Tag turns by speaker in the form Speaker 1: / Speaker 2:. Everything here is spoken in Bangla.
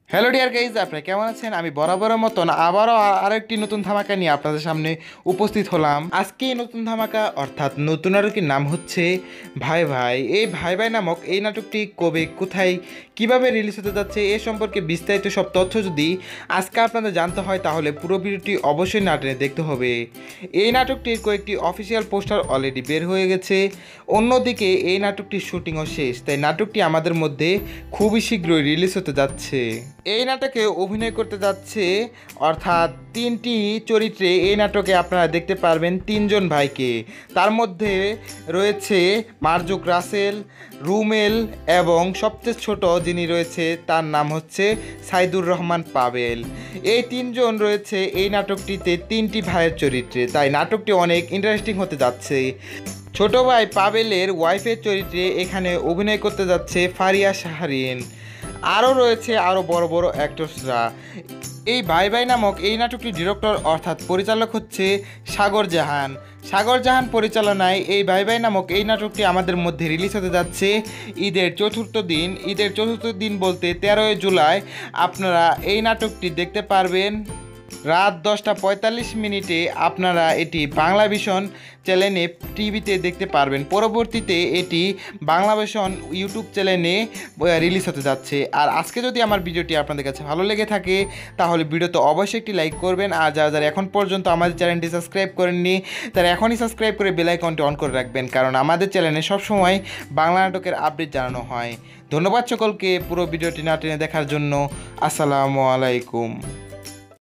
Speaker 1: হ্যালো ডিয়ার গাইজ, আপনারা কেমন আছেন? আমি বরাবরের মতন আবারও আরেকটি নতুন ধামাকা নিয়ে আপনাদের সামনে উপস্থিত হলাম। আজকে এই নতুন ধামাকা অর্থাৎ নতুন নাটকের নাম হচ্ছে ভাই ভাই। এই ভাই ভাই নামক এই নাটকটি কবে, কোথায়, কিভাবে রিলিজ হতে যাচ্ছে এ সম্পর্কে বিস্তারিত সব তথ্য যদি আজকে আপনাদের জানতে হয় তাহলে পুরো ভিডিওটি অবশ্যই না টেনে দেখতে হবে। এই নাটকটির কয়েকটি অফিসিয়াল পোস্টার অলরেডি বের হয়ে গেছে, অন্যদিকে এই নাটকটির শুটিংও শেষ, তাই নাটকটি আমাদের মধ্যে খুবই শীঘ্রই রিলিজ হতে যাচ্ছে। এই নাটকে অভিনয় করতে যাচ্ছে অর্থাৎ তিনটি চরিত্রে এই নাটকে আপনারা দেখতে পারবেন তিনজন ভাইকে। তার মধ্যে রয়েছে মার্জুক রাসেল, রুমেল এবং সবচেয়ে ছোট যিনি রয়েছে তার নাম হচ্ছে সাইদুর রহমান পাবেল। এই তিনজন রয়েছে এই নাটকটিতে তিনটি ভাইয়ের চরিত্রে, তাই নাটকটি অনেক ইন্টারেস্টিং হতে যাচ্ছে। ছোট ভাই পাবেলের ওয়াইফের চরিত্রে এখানে অভিনয় করতে যাচ্ছে ফারিয়া শাহরিন। আরও রয়েছে আরও বড় বড় অ্যাক্টরসরা। এই ভাই ভাই নামক এই নাটকটির ডিরেক্টর অর্থাৎ পরিচালক হচ্ছে সাগর জাহান। সাগর জাহান পরিচালনায় এই ভাই ভাই নামক এই নাটকটি আমাদের মধ্যে রিলিজ হতে যাচ্ছে ঈদের চতুর্থ দিন। ঈদের চতুর্থ দিন বলতে 13ই জুলাই আপনারা এই নাটকটি দেখতে পারবেন রাত 10:45 আপনারা এটি বাংলা ভিশন চ্যানেলে টিভিতে দেখতে পারবেন। পরবর্তীতে এটি বাংলা ভিশন ইউটিউব চ্যানেলে রিলিজ হতে যাচ্ছে। আর আজকে যদি আমার ভিডিওটি আপনাদের কাছে ভালো লেগে থাকে তাহলে ভিডিওতে অবশ্যই একটি লাইক করবেন। আর যারা এখন পর্যন্ত আমাদের চ্যানেলটি সাবস্ক্রাইব করেননি তারা এখনই সাবস্ক্রাইব করে বেল আইকনটি অন করে রাখবেন, কারণ আমাদের চ্যানেলে সবসময় বাংলা নাটকের আপডেট জানানো হয়। ধন্যবাদ সকলকে পুরো ভিডিওটি না টেনে দেখার জন্য। আসসালামু আলাইকুম।